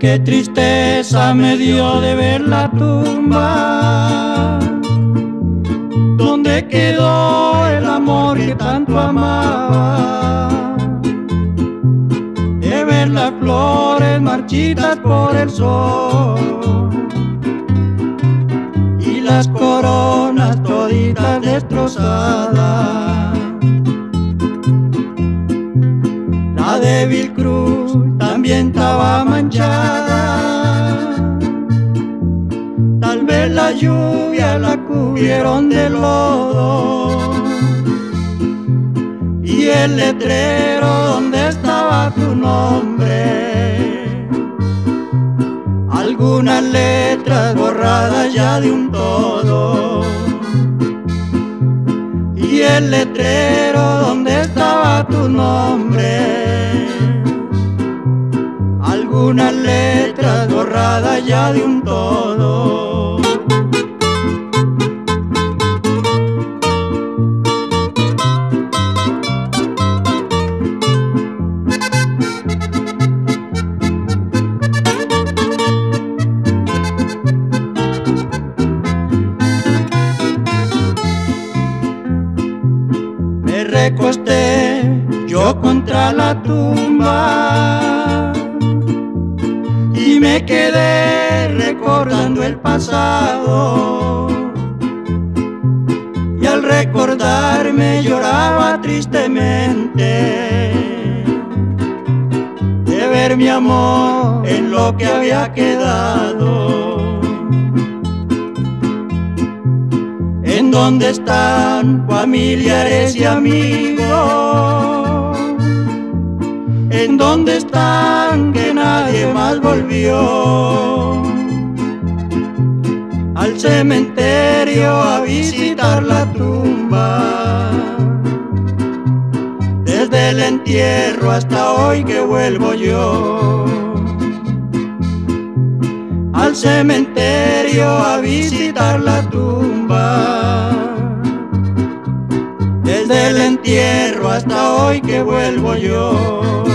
qué tristeza me dio de ver la tumba donde quedó el amor que tanto amaba, de ver las flores marchitas por el sol y las coronas toditas destrozadas. La débil cruz también estaba manchada, tal vez la lluvia la cubrieron de lodo, y el letrero donde estaba tu nombre, algunas letras borradas ya de un todo, y el letrero donde estaba tu nombre, algunas letras borradas ya de un todo. Me recosté yo contra la tumba y me quedé recordando el pasado, y al recordarme lloraba tristemente de ver mi amor en lo que había quedado. ¿En dónde están familiares y amigos? ¿En dónde están que nadie más volvió al cementerio a visitar la tumba? Desde el entierro hasta hoy que vuelvo yo al cementerio a visitar la tumba. Desde el entierro hasta hoy que vuelvo yo.